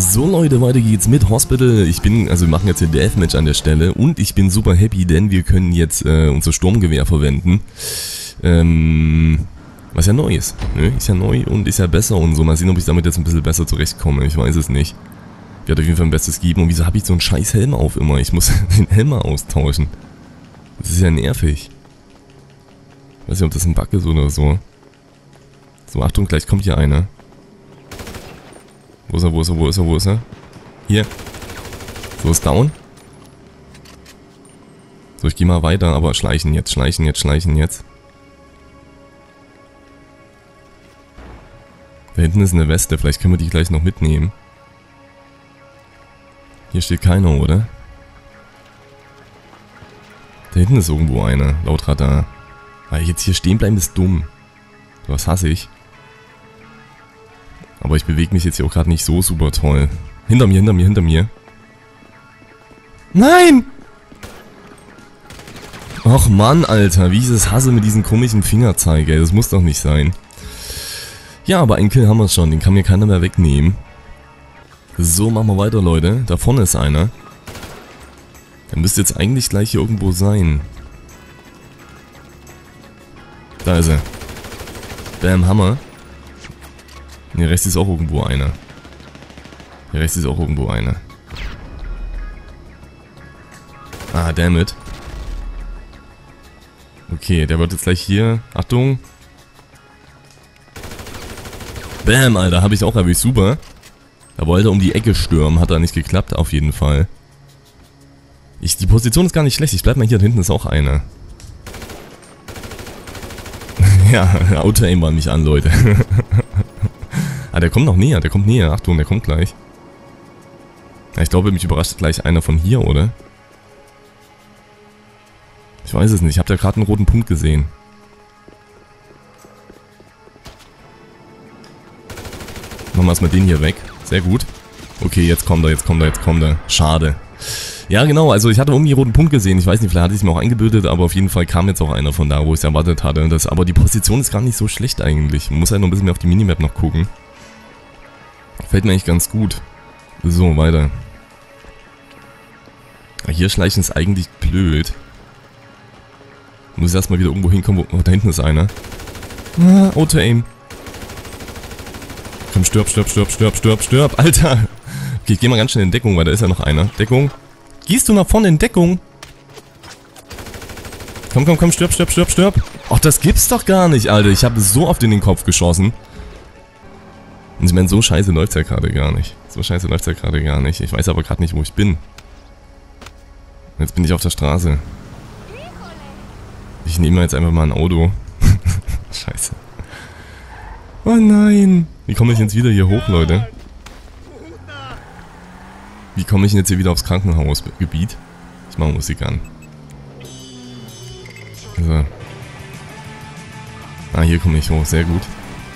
So Leute, weiter geht's mit Hospital. Wir machen jetzt hier Deathmatch an der Stelle und ich bin super happy, denn wir können jetzt unser Sturmgewehr verwenden. Was ja neu ist, ne? Ist ja neu und ist ja besser und so. Mal sehen, ob ich damit jetzt ein bisschen besser zurechtkomme, ich weiß es nicht. Ich werde auf jeden Fall ein Bestes geben. Und wieso habe ich so einen scheiß Helm auf immer? Ich muss den Helm mal austauschen. Das ist ja nervig. Ich weiß nicht, ob das ein Bug ist oder so. So, Achtung, gleich kommt hier einer. Wo ist er, wo ist er, wo ist er, wo ist er? Hier. So, ist down. So, ich gehe mal weiter, aber schleichen jetzt, schleichen jetzt, schleichen jetzt. Da hinten ist eine Weste, vielleicht können wir die gleich noch mitnehmen. Hier steht keiner, oder? Da hinten ist irgendwo einer, laut Radar. Weil jetzt hier stehen bleiben ist dumm. Das hasse ich. Aber ich bewege mich jetzt hier auch gerade nicht so super toll. Hinter mir, hinter mir, hinter mir. Nein! Och Mann, Alter, wie ich das hasse mit diesem komischen Fingerzeig, ey. Das muss doch nicht sein. Ja, aber einen Kill haben wir schon. Den kann mir keiner mehr wegnehmen. So, machen wir weiter, Leute. Da vorne ist einer. Der müsste jetzt eigentlich gleich hier irgendwo sein. Da ist er. Bam, Hammer. Hier rechts ist auch irgendwo einer. Hier rechts ist auch irgendwo einer. Ah, dammit. Okay, der wird jetzt gleich hier. Achtung. Bam, Alter, habe ich auch erwischt. Super. Da wollte er um die Ecke stürmen. Hat da nicht geklappt, auf jeden Fall. Die Position ist gar nicht schlecht. Ich bleib mal hier, da hinten ist auch einer. Ja, Auto-Aim war mich an, Leute. Ah, der kommt noch näher, der kommt näher. Achtung, der kommt gleich. Ja, ich glaube, mich überrascht gleich einer von hier, oder? Ich weiß es nicht, ich habe da gerade einen roten Punkt gesehen. Machen wir erstmal den hier weg. Sehr gut. Okay, jetzt kommt er, jetzt kommt er, jetzt kommt er. Schade. Ja, genau, also ich hatte irgendwie einen roten Punkt gesehen. Ich weiß nicht, vielleicht hatte ich es mir auch eingebildet, aber auf jeden Fall kam jetzt auch einer von da, wo ich es erwartet hatte. Aber die Position ist gar nicht so schlecht eigentlich. Man muss halt noch ein bisschen mehr auf die Minimap noch gucken. Fällt mir eigentlich ganz gut. So, weiter. Hier schleichen ist eigentlich blöd. Muss erstmal wieder irgendwo hinkommen, wo... Oh, da hinten ist einer. Ah, Auto-Aim. Komm, stirb, stirb, stirb, stirb, stirb, stirb, Alter. Okay, ich geh mal ganz schnell in Deckung, weil da ist ja noch einer. Deckung. Gehst du nach vorne in Deckung? Komm, komm, komm, stirb, stirb, stirb, stirb. Ach, das gibt's doch gar nicht, Alter. Ich habe so oft in den Kopf geschossen. Und ich meine, so scheiße läuft's ja gerade gar nicht. So scheiße läuft's ja gerade gar nicht. Ich weiß aber gerade nicht, wo ich bin. Jetzt bin ich auf der Straße. Ich nehme jetzt einfach mal ein Auto. Scheiße. Oh nein. Wie komme ich jetzt wieder hier hoch, Leute? Wie komme ich jetzt hier wieder aufs Krankenhausgebiet? Ich mache Musik an. So. Ah, hier komme ich hoch. Sehr gut.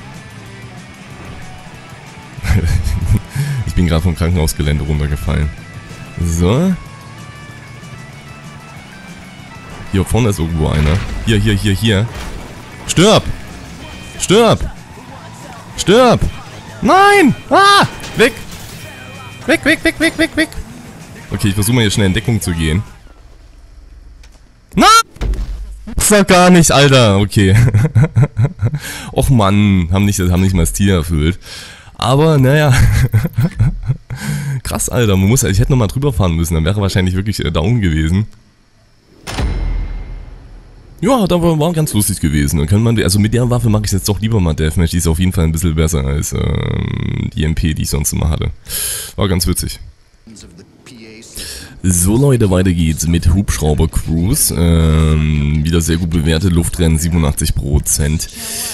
Ich bin gerade vom Krankenhausgelände runtergefallen. So. Hier vorne ist irgendwo einer. Hier, hier, hier, hier. Stirb! Stirb! Stirb! Nein! Ah! Weg! Weg, weg, weg, weg, weg, weg! Okay, ich versuche mal hier schnell in Deckung zu gehen. Na! Das war gar nicht, Alter! Okay. Och Mann, haben nicht mal das Ziel erfüllt. Aber, naja. Krass, Alter. Ich hätte nochmal drüber fahren müssen, dann wäre wahrscheinlich wirklich down gewesen. Ja, da war ganz lustig gewesen. Dann kann man, also mit der Waffe mache ich jetzt doch lieber mal Deathmatch. Die ist auf jeden Fall ein bisschen besser als die MP, die ich sonst immer hatte. War ganz witzig. So Leute, weiter geht's mit Hubschrauber Cruise. Wieder sehr gut bewertet, Luftrennen 87%.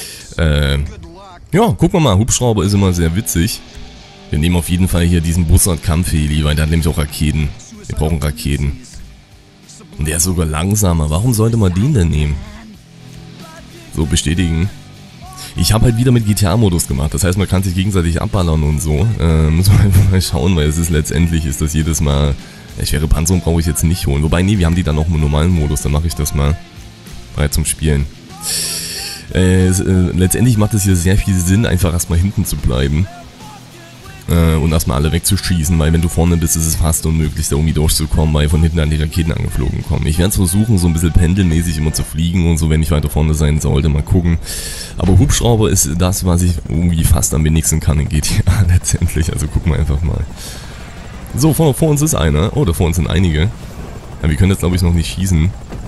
Ja, gucken wir mal, Hubschrauber ist immer sehr witzig. Wir nehmen auf jeden Fall hier diesen Bussard-Kampfheli, weil der hat nämlich auch Raketen. Wir brauchen Raketen. Und der ist sogar langsamer. Warum sollte man den denn nehmen? So, bestätigen. Ich habe halt wieder mit GTA-Modus gemacht. Das heißt, man kann sich gegenseitig abballern und so. Muss man einfach mal schauen, weil es ist letztendlich, ist das jedes Mal... Schwere Panzerung brauche ich jetzt nicht holen. Wobei, nee, wir haben die dann noch im normalen Modus. Dann mache ich das mal bereit zum Spielen. Letztendlich macht es hier sehr viel Sinn, einfach erstmal hinten zu bleiben. Und erstmal alle wegzuschießen, weil wenn du vorne bist, ist es fast unmöglich, da irgendwie durchzukommen, weil von hinten an die Raketen angeflogen kommen. Ich werde es versuchen, so ein bisschen pendelmäßig immer zu fliegen und so, wenn ich weiter vorne sein sollte, mal gucken. Aber Hubschrauber ist das, was ich irgendwie fast am wenigsten kann in GTA letztendlich, also gucken wir einfach mal. So, vor uns ist einer. Oh, da vor uns sind einige. Ja, wir können jetzt glaube ich noch nicht schießen.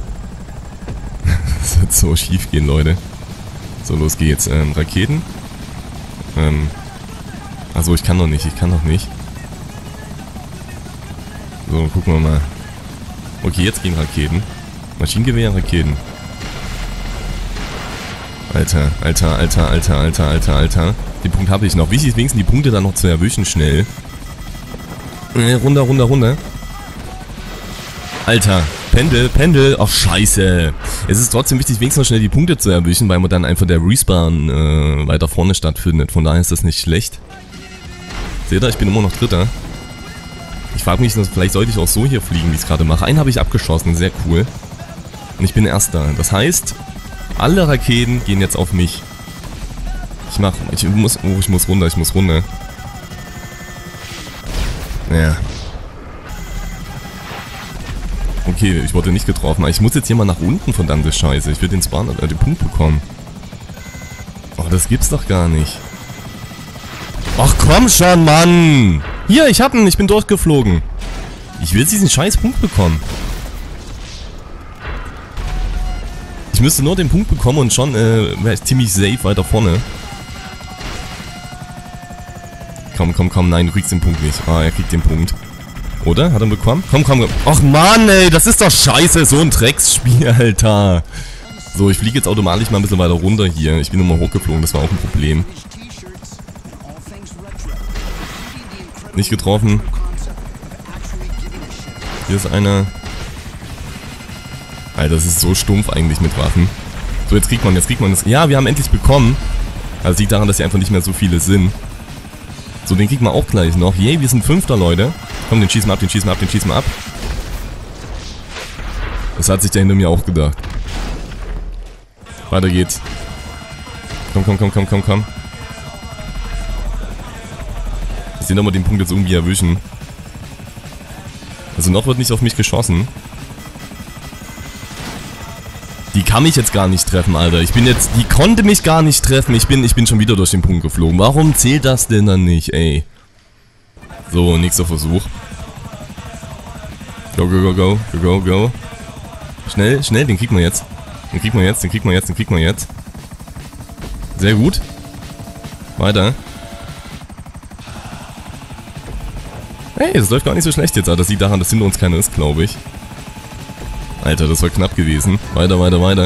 Das wird so schief gehen, Leute. So, los geht's. Raketen. Also ich kann noch nicht. So, gucken wir mal. Okay, jetzt gehen Raketen. Maschinengewehr, Raketen. Alter. Den Punkt habe ich noch. Wichtig ist wenigstens die Punkte dann noch zu erwischen, schnell. Runter. Alter, Pendel. Ach, scheiße. Es ist trotzdem wichtig, wenigstens noch schnell die Punkte zu erwischen, weil man dann einfach der Respawn weiter vorne stattfindet. Von daher ist das nicht schlecht. Seht ihr, ich bin immer noch Dritter. Ich frage mich, vielleicht sollte ich auch so hier fliegen, wie ich es gerade mache. Einen habe ich abgeschossen, sehr cool. Und ich bin Erster. Das heißt, alle Raketen gehen jetzt auf mich. Ich muss runter. Ja. Okay, ich wurde nicht getroffen. Aber ich muss jetzt hier mal nach unten, verdammte Scheiße. Ich will den Punkt bekommen. Oh, das gibt's doch gar nicht. Ach komm schon, Mann! Hier, ich hab ihn, ich bin durchgeflogen. Ich will diesen scheiß Punkt bekommen. Ich müsste nur den Punkt bekommen und schon wäre ich ziemlich safe weiter vorne. Komm, nein, du kriegst den Punkt nicht. Ah, er kriegt den Punkt. Oder? Hat er ihn bekommen? Komm. Ach Mann, ey, das ist doch scheiße, so ein Drecksspiel, Alter. So, ich fliege jetzt automatisch mal ein bisschen weiter runter hier. Ich bin nur mal hochgeflogen, das war auch ein Problem. Nicht getroffen. Hier ist einer. Alter, das ist so stumpf eigentlich mit Waffen. So, jetzt kriegt man das. Ja, wir haben endlich bekommen. Also liegt daran, dass hier einfach nicht mehr so viele sind. So, den kriegt man auch gleich noch. Yay, wir sind Fünfter, Leute. Komm, den schießen wir ab. Das hat sich der hinter mir auch gedacht. Weiter geht's. Komm. Ich sehe doch mal den Punkt jetzt irgendwie erwischen. Also noch wird nicht auf mich geschossen. Die kann mich jetzt gar nicht treffen, Alter. Die konnte mich gar nicht treffen. Ich bin schon wieder durch den Punkt geflogen. Warum zählt das denn dann nicht, ey? So, nächster Versuch. Go. Schnell, den kriegt man jetzt. Den kriegt man jetzt. Sehr gut. Weiter. Hey, das läuft gar nicht so schlecht jetzt, Alter. Das liegt daran, dass hinter uns keiner ist, glaube ich. Alter, das war knapp gewesen. Weiter.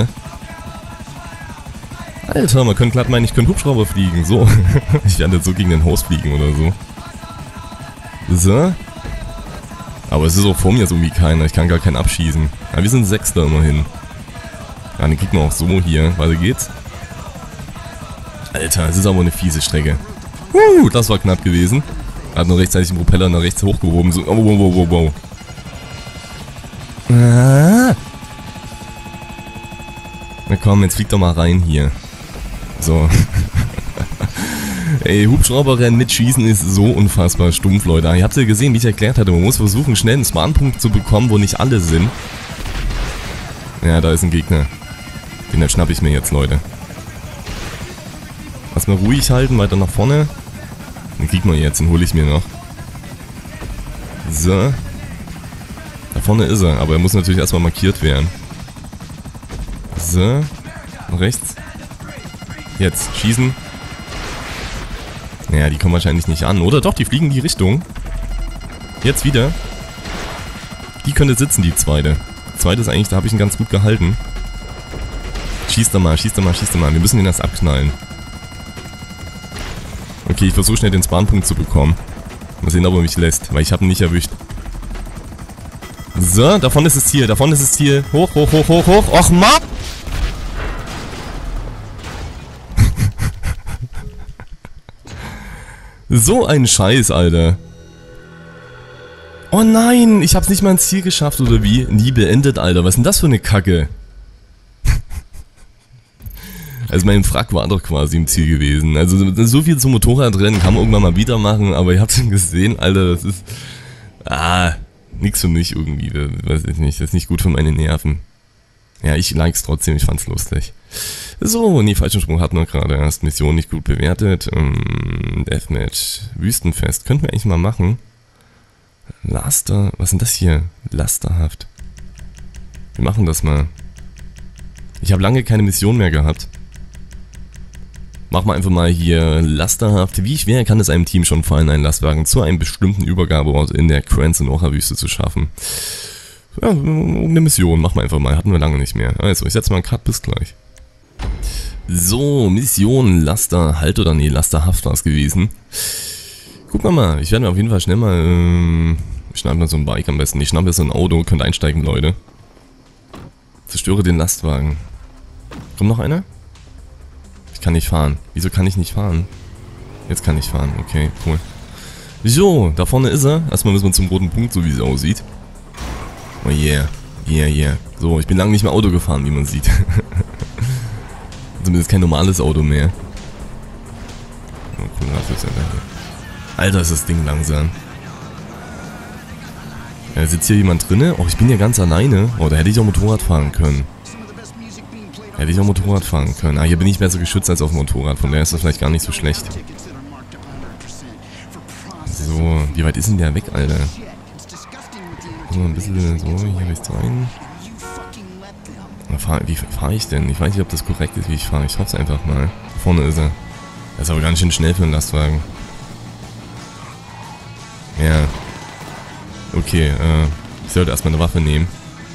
Alter, man könnte glatt meinen, ich könnte Hubschrauber fliegen. So. Ich werde jetzt so gegen den Haus fliegen oder so. So. Aber es ist auch vor mir so wie keiner. Ich kann gar keinen abschießen. Ja, wir sind Sechster immerhin. Ja, den kriegt man auch so hier. Weiter geht's. Alter, es ist aber eine fiese Strecke. Das war knapp gewesen. Hat nur rechtzeitig den Propeller nach rechts hochgehoben. So, wow. Na komm, jetzt flieg doch mal rein hier. So. Ey, Hubschrauberrennen mit Schießen ist so unfassbar stumpf, Leute. Ihr habt ja gesehen, wie ich erklärt hatte. Man muss versuchen, schnell einen Spawnpunkt zu bekommen, wo nicht alle sind. Ja, da ist ein Gegner. Den schnapp ich mir jetzt, Leute. Lass mal ruhig halten, weiter nach vorne. Den kriegt man jetzt, den hole ich mir noch. So. Da vorne ist er, aber er muss natürlich erstmal markiert werden. So. Rechts. Jetzt, schießen. Naja, die kommen wahrscheinlich nicht an. Oder doch, die fliegen in die Richtung. Jetzt wieder. Die könnte sitzen, die zweite. Die zweite ist eigentlich, da habe ich ihn ganz gut gehalten. Schießt da mal. Wir müssen den erst abknallen. Okay, ich versuche schnell den Spawnpunkt zu bekommen. Mal sehen, ob er mich lässt, weil ich habe ihn nicht erwischt. So, davon ist das Ziel. Hoch. Och, Mann! So ein Scheiß, Alter. Oh nein, ich hab's nicht mal ins Ziel geschafft, oder wie? Nie beendet, Alter. Was ist denn das für eine Kacke? Also mein Frack war doch quasi im Ziel gewesen. Also so viel zum Motorradrennen kann man irgendwann mal wieder machen, aber ihr habt schon gesehen, Alter, das ist... nix für mich irgendwie, weiß ich nicht, das ist nicht gut für meine Nerven. Ja, ich like's trotzdem, ich fand's lustig. So, nee, falschen Sprung hatten wir gerade erst. Mission nicht gut bewertet. Deathmatch, Wüstenfest, könnten wir eigentlich mal machen. Laster, was ist denn das hier? Lasterhaft. Wir machen das mal. Ich habe lange keine Mission mehr gehabt. Machen wir einfach mal hier lasterhaft. Wie schwer kann es einem Team schon fallen, einen Lastwagen zu einem bestimmten Übergabeort in der Cranston-Wüste zu schaffen? Ja, eine Mission, machen wir einfach mal. Hatten wir lange nicht mehr. Also, ich setze mal einen Cut, bis gleich. So, Mission, Laster, halt oder nee, lasterhaft war es gewesen. Gucken wir mal, ich werde mir auf jeden Fall schnell mal, ich schnappe mir so ein Bike am besten. Ich schnappe mir so ein Auto, könnt einsteigen, Leute. Zerstöre den Lastwagen. Kommt noch einer? Ich kann nicht fahren. Wieso kann ich nicht fahren? Jetzt kann ich fahren, okay, cool. So, da vorne ist er. Erstmal müssen wir zum roten Punkt, so wie es aussieht. Oh yeah, yeah. So, ich bin lange nicht mehr Auto gefahren, wie man sieht. Zumindest kein normales Auto mehr. Oh, cool, was ist denn da hier? Alter, ist das Ding langsam. Ja, sitzt hier jemand drinne? Oh, ich bin ja ganz alleine. Oh, da hätte ich auch Motorrad fahren können. Ah, hier bin ich besser geschützt als auf dem Motorrad. Von daher ist das vielleicht gar nicht so schlecht. So, wie weit ist denn der weg, Alter? So, ein bisschen so, hier rechts rein. Wie fahre ich denn? Ich weiß nicht, ob das korrekt ist, wie ich fahre. Ich hoffe es einfach mal. Vorne ist er. Er ist aber ganz schön schnell für einen Lastwagen. Ja. Okay, ich sollte erstmal eine Waffe nehmen.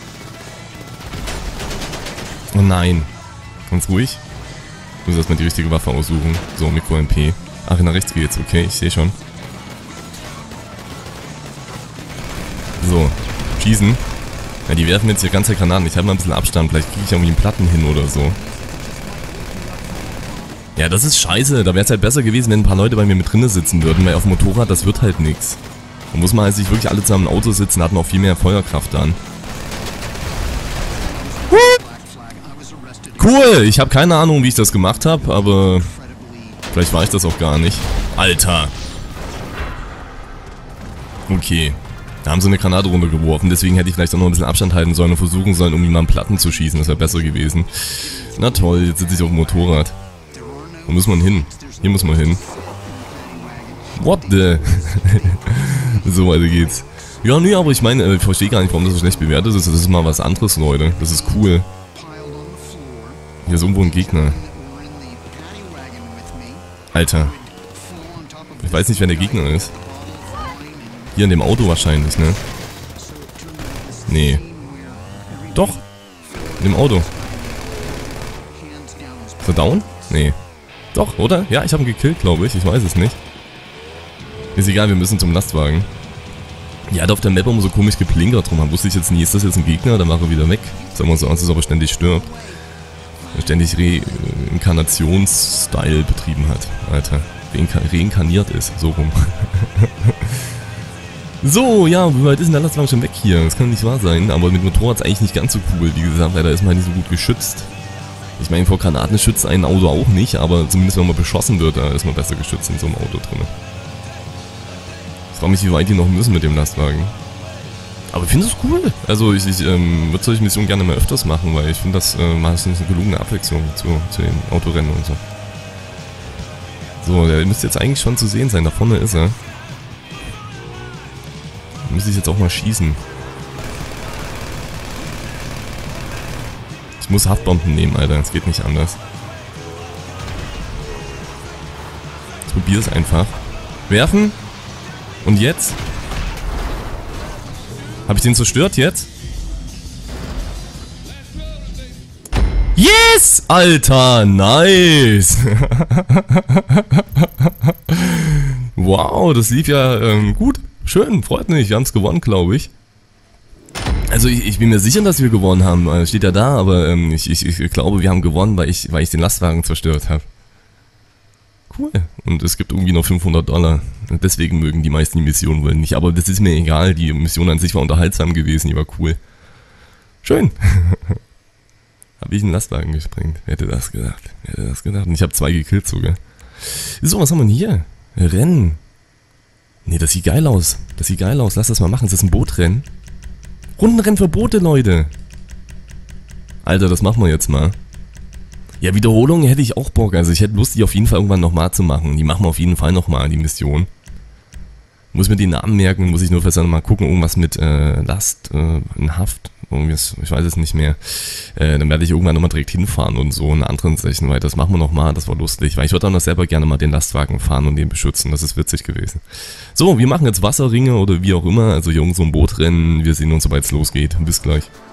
Oh nein. Ganz ruhig. Ich muss erstmal die richtige Waffe aussuchen. So, Mikro-MP. Ach, nach rechts geht's. Okay, ich sehe schon. So, schießen. Ja, die werfen jetzt hier ganze Granaten. Ich habe mal ein bisschen Abstand. Vielleicht kriege ich irgendwie einen Platten hin oder so. Ja, das ist scheiße. Da wäre es halt besser gewesen, wenn ein paar Leute bei mir mit drinnen sitzen würden. Weil auf dem Motorrad, das wird halt nichts. Da muss man halt sich wirklich alle zusammen im Auto sitzen. Da hat man auch viel mehr Feuerkraft dann. Cool. Ich habe keine Ahnung, wie ich das gemacht habe. Aber vielleicht war ich das auch gar nicht. Alter. Okay. Da haben sie eine Granate runtergeworfen, deswegen hätte ich vielleicht auch noch ein bisschen Abstand halten sollen und versuchen sollen, irgendwie mal einen Platten zu schießen. Das wäre besser gewesen. Na toll, jetzt sitze ich auf dem Motorrad. Wo muss man hin? Hier muss man hin. What the? So, weiter geht's. Ja, nee, aber ich meine, ich verstehe gar nicht, warum das so schlecht bewertet ist. Das ist mal was anderes, Leute. Das ist cool. Hier ist irgendwo ein Gegner. Alter. Ich weiß nicht, wer der Gegner ist. Hier in dem Auto wahrscheinlich, ne? Nee. Doch. In dem Auto. Ist er down? Nee. Doch, oder? Ja, ich habe ihn gekillt, glaube ich. Ich weiß es nicht. Ist egal, wir müssen zum Lastwagen. Ja, hat auf der Map immer so komisch geplinkert drum. Wusste ich jetzt nie, ist das jetzt ein Gegner? Dann war er wieder weg. Sagen wir so aus, dass er aber ständig stirbt. Ständig Reinkarnations-Style betrieben hat. Alter. Reinkarniert ist. So rum. So, ja, wie weit ist denn der Lastwagen schon weg hier? Das kann nicht wahr sein, aber mit Motorrad ist eigentlich nicht ganz so cool. Wie gesagt, leider ist man halt nicht so gut geschützt. Ich meine, vor Granaten schützt ein Auto auch nicht, aber zumindest wenn man beschossen wird, da ist man besser geschützt in so einem Auto drin. Ich frage mich, wie weit die noch müssen mit dem Lastwagen. Aber ich finde es cool. Also ich würde solche Missionen gerne mal öfters machen, weil ich finde, das macht eine gelungene Abwechslung zu den Autorennen und so. So, der müsste jetzt eigentlich schon zu sehen sein. Da vorne ist er. Muss ich jetzt auch mal schießen. Ich muss Haftbomben nehmen, Alter. Es geht nicht anders. Ich probiere es einfach. Werfen. Und jetzt? Habe ich den zerstört jetzt? Yes! Alter, nice! Wow, das lief ja gut. Schön, freut mich, wir haben es gewonnen, glaube ich. Also ich bin mir sicher, dass wir gewonnen haben, steht ja da, aber ich glaube, wir haben gewonnen, weil ich den Lastwagen zerstört habe. Cool. Und es gibt irgendwie noch $500. Deswegen mögen die meisten die Mission wohl nicht, aber das ist mir egal, die Mission an sich war unterhaltsam gewesen, die war cool. Schön. Habe ich einen Lastwagen gesprengt. Wer hätte das gedacht? Wer hätte das gedacht? Und ich habe 2 gekillt sogar. So, was haben wir denn hier? Rennen. Nee, das sieht geil aus. Das sieht geil aus. Lass das mal machen. Ist das ein Bootrennen? Rundenrennen für Boote, Leute. Alter, das machen wir jetzt mal. Ja, Wiederholungen hätte ich auch Bock. Also ich hätte Lust, die auf jeden Fall irgendwann nochmal zu machen. Die machen wir auf jeden Fall nochmal, die Mission. Muss mir die Namen merken, muss ich nur vielleicht nochmal gucken. Irgendwas mit Last, in Haft. Irgendwas, ich weiß es nicht mehr. Dann werde ich irgendwann nochmal direkt hinfahren und so in anderen Session, weil das machen wir nochmal, das war lustig. Weil ich würde auch noch selber gerne mal den Lastwagen fahren und den beschützen, das ist witzig gewesen. So, wir machen jetzt Wasserringe oder wie auch immer, also hier irgend so ein Bootrennen. Wir sehen uns, sobald es losgeht. Bis gleich.